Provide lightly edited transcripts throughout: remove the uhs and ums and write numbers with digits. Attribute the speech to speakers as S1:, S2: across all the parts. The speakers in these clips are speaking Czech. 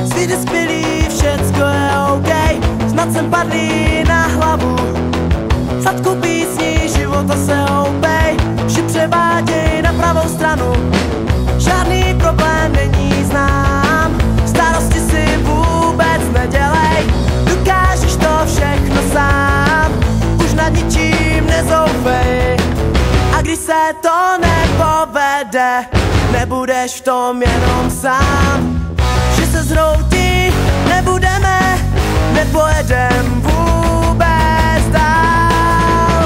S1: Svět je skvělý, všecko je OK, snad jsem padlý na hlavu. Sladkou písní života se houpej, vši převáděj na pravou stranu. Žádný problém není znám, starosti si vůbec nedělej. Dokážeš to všechno sám, už nad ničím nezoufej. A když se to nepovede, nebudeš v tom jenom sám. Že se zhroutí, nebudeme, nepojedem vůbec dál.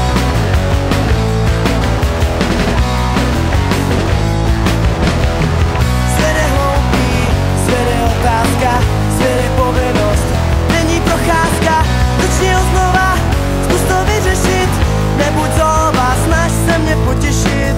S1: Svět je hloupý, svět je otázka, svět je povinnost, není procházka. Začni ho znova, zkus to vyřešit, nebuď zlobá, snaž se mě potěšit.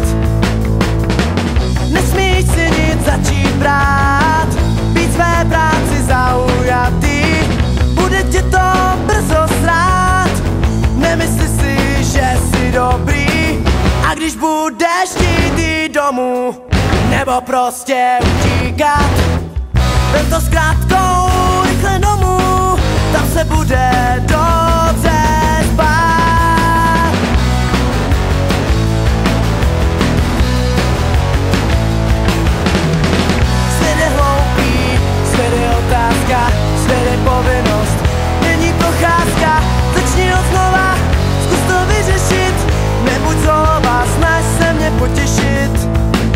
S1: Nesmíš si nic začít brát, být své práci zaujatý, bude tě to brzo srát. Nemysli si, že jsi dobrý, a když budeš chtít jít domů, nebo prostě utíkat, vem to s krátkou, rychle domů, tam se bude dobře spát. Svět je hloupý, svět je otázka, svět je povinnost, není procházka. Začni ho znova, zkus to vyřešit, nebuď zlobá, snaž se mě potěšit.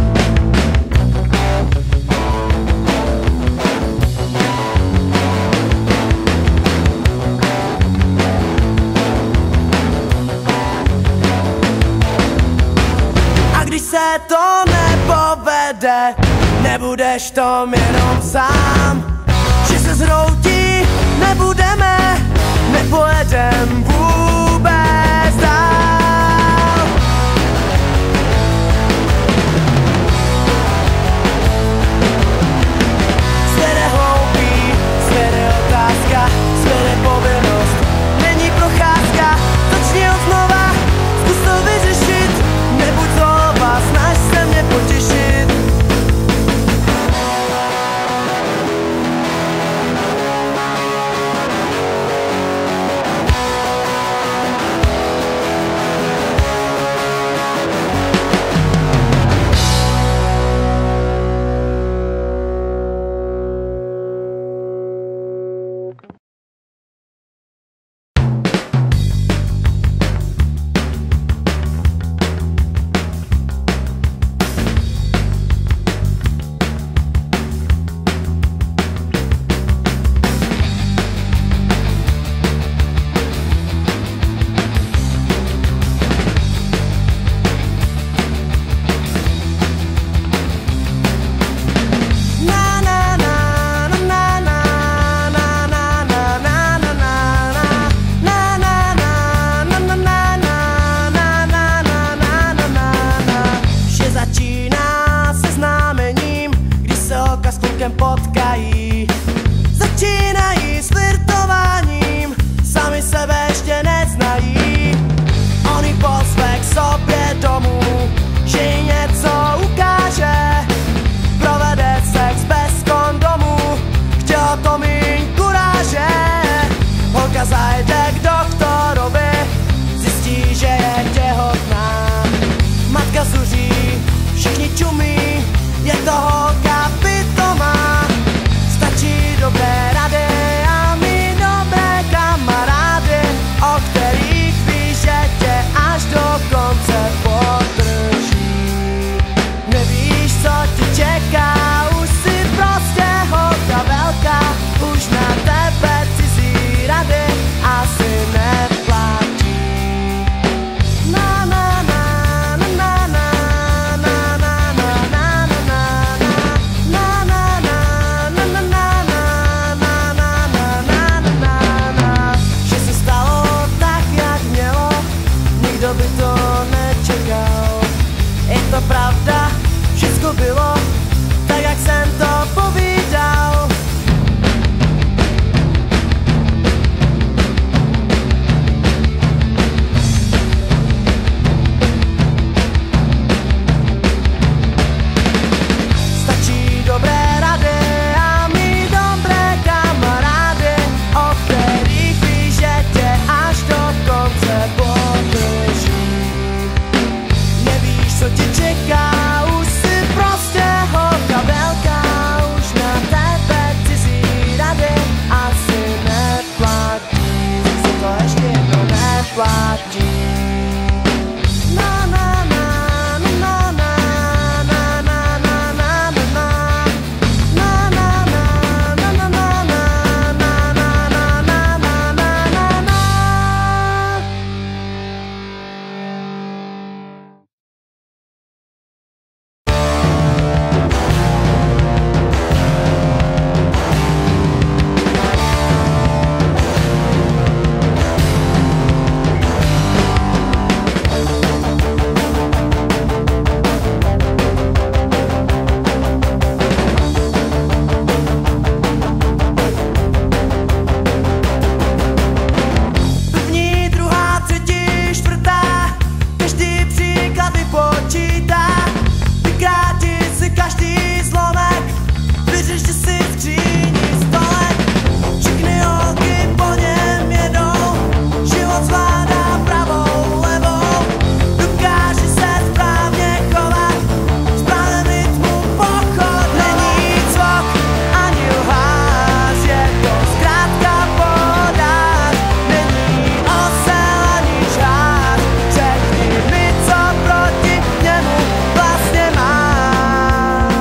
S1: A když se to nepovede, nebudeš tom jenom sám. Že se zhroutí, nebudeme, nepojedem vůbec dál. Svět je hloupý, svět je otázka, svět je povinnost, není procházka. Začni ho znova, zkus to vyřešit, nebuď zlobá, snaž se mě potěšit. platí. Na na na na na na na na na na na. Na na na na na na na na na na na na na. První, druhá, třetí, čtvrtá, každý příklad vypočítá. Vykrátí si každý zlomek, vyřešte si skříní stolek. Všechny holky po něm jedou, život zvládá pravou, levou. Dokáže se správně chovat, správném rytmu pochod. Není cvok ani lhář, je to zkrátka podář. Není osel ani žár, řekni mi, co proti němu vlastně máš.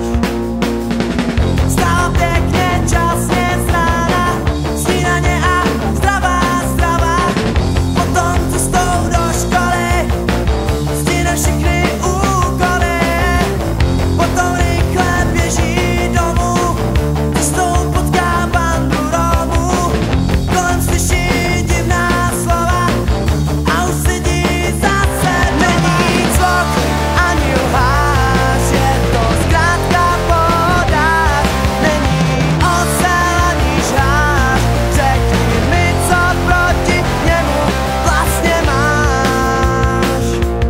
S1: Stává pěkně, časně z rána, snídaně a zdravá strava. Potom cestou do školy stihne všechny úkoly. Potom rychle běží domů, cestou potká bandu Romů. Kolem slyší divná slova a už sedí zase. Není cvok ani lhář, je to zkrátka podář. Není osel ani žár, řekni mi, co proti němu vlastně máš.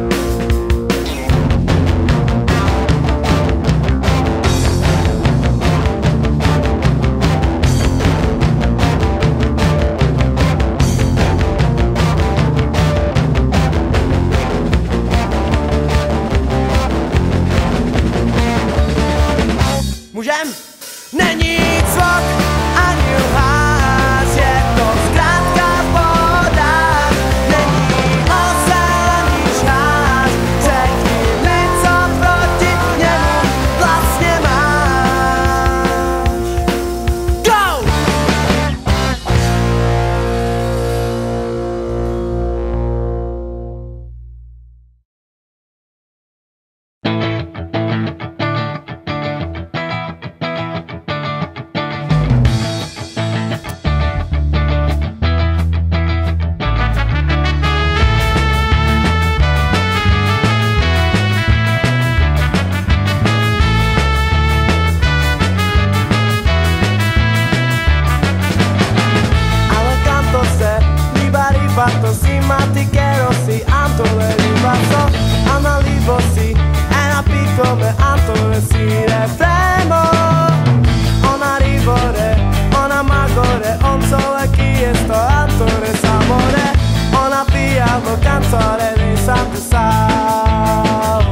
S1: Můžem? Není cvok ani lhář, je to zkrátka podář. Není osel ani žár, řekni mi, co proti němu vlastně máš. Go! Alle canto se, liba rifatto sì, ma ti quiero sì, Antole rifatto, Anna libo sì, è una piccole Antole sì, refremo. Ona rivore, ona magore, on sole chi è sto Antole s'amore, ona piavo canzone dei santi sao.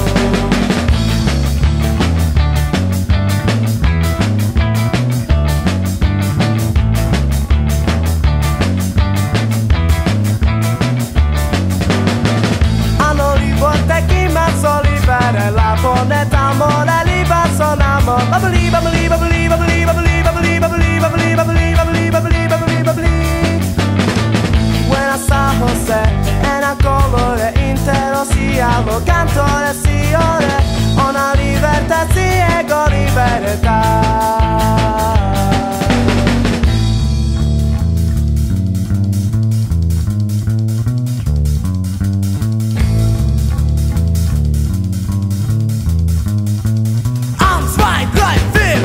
S1: Hanno rivolte chi mezzo libera la moneta amore liba sonamo. Babali babali babali babali babali babali babali babali babali babali babali babali babali. Buenas a José, en a colore intero siamo cantore si ore, ona libertà si ego libertà. Zwei, drei, vier.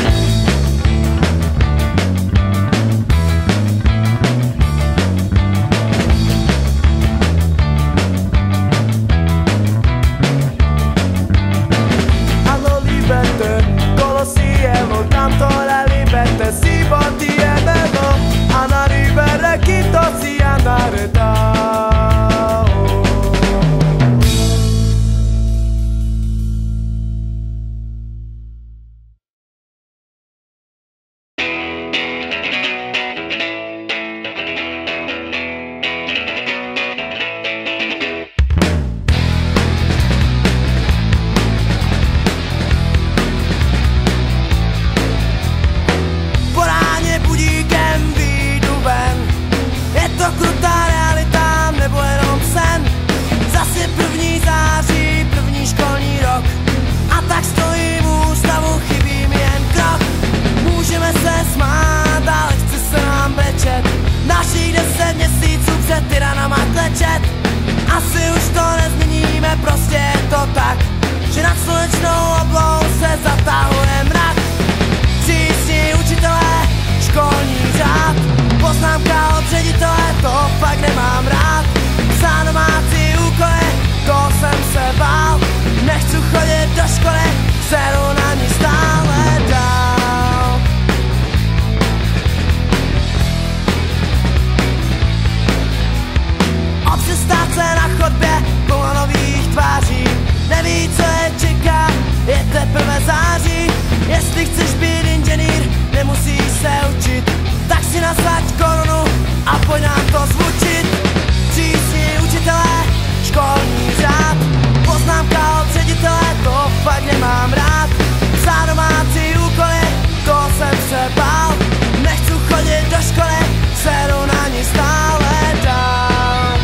S1: a klečet. Asi už to nezměníme, prostě je to tak, že nad slunečnou oblou se zatahuje mrak. Přísní učitelé, školní řád, poznámka od ředitele, to fakt nemám rád. Psát domácí úkoly, to jsem se bál. Nechci chodit do školy, seru na ní stále dál. O přestávce na chodbě plno nových tváří, neví, co je čeká, je teprve září. Jestli chceš být inženýr, nemusíš se učit, tak si nasaď korunu a pojď nám to zvučit. Přísní učitelé, školní řád, poznámka od ředitele, to fakt nemám rád. Psát domácí úkoly, to jsem se bál. Nechci chodit do školy, seru na ní stále dál.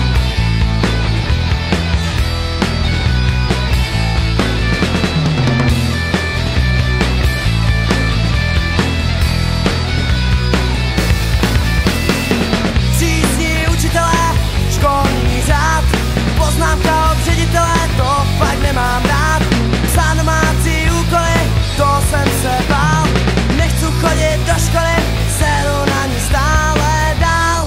S1: Přísní učitelé, školní řád, poznámka od ředitele, to fakt nemám rád. Psát domácí úkoly, to jsem se bál. Nechci chodit do školy, seru na ní stále dál.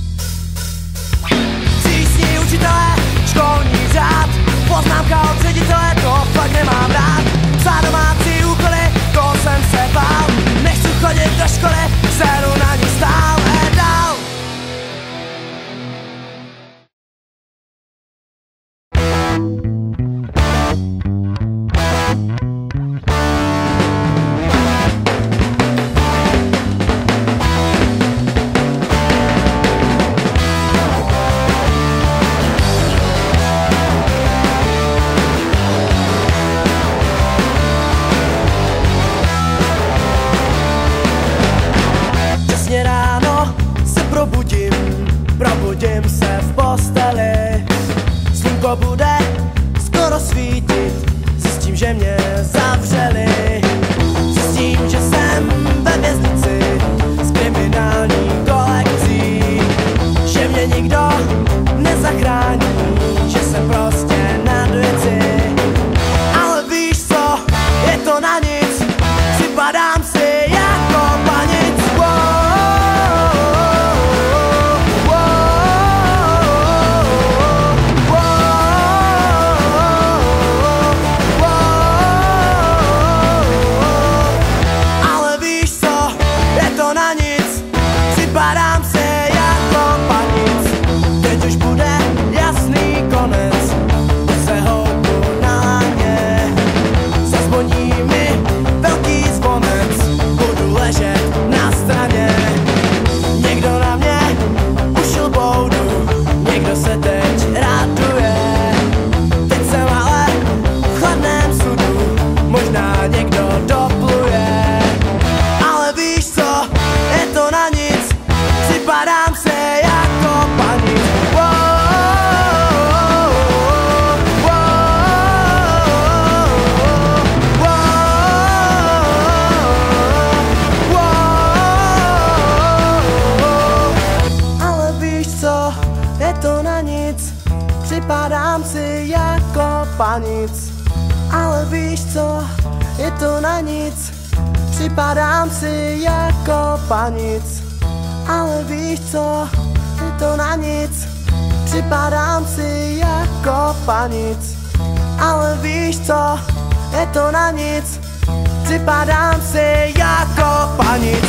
S1: Přísní učitelé, školní řád, poznámka od ředitele, to fakt nemám rád. Psát domácí úkoly, to jsem se bál. Nechci chodit do školy, seru na ní stále dál. Probudím se v posteli, slunko bude skoro svítit, zjistím, že mě zavřeli. Zjistím, že jsem ve věznici s kriminální kolekcí, že mě nikdo nezachrání, že jsem prostě nad věci. Ale víš co, je to na nic, připadám si jako panic. Připadám se jako panic, teď už bude jasný konec, se houbu na láně. Zazvoní mi velký zvonec, budu ležet na straně. Někdo na mě ušil boudu, někdo se teď raduje. Teď jsem ale v chladném sudu, možná někdo dopluje. Ale víš co, je to na nic, připadám se jako panic. Ale víš co, je to na nic, připadám si jako panic. Ale víš co, je to na nic, připadám si jako panic. Ale víš co, je to na nic, připadám si jako panic. Ale víš co, je to na nic, připadám si jako panic.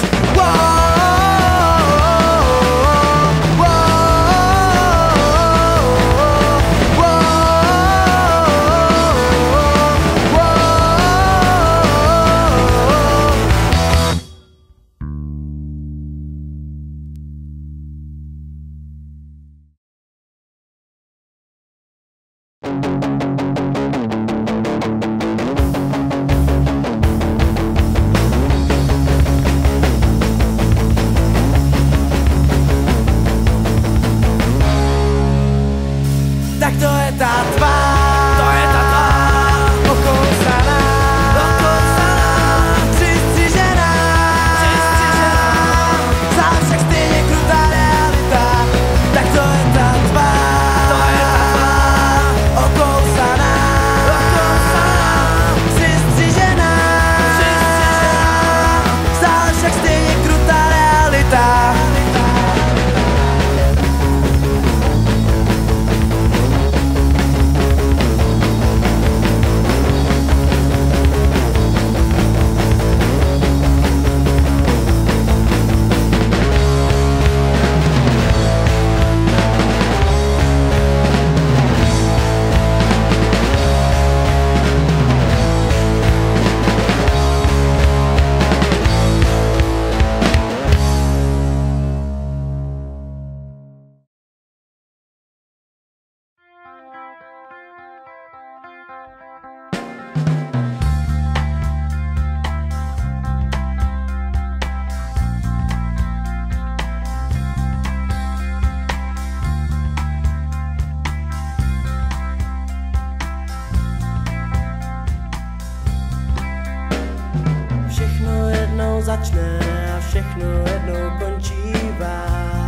S1: začne a všechno jednou končívá.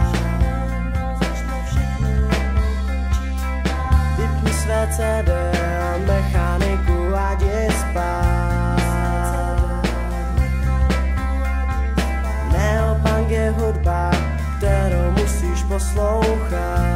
S1: Vypni své CD a mechaniku ať je spát. Neopunk je hudba, kterou musíš poslouchat.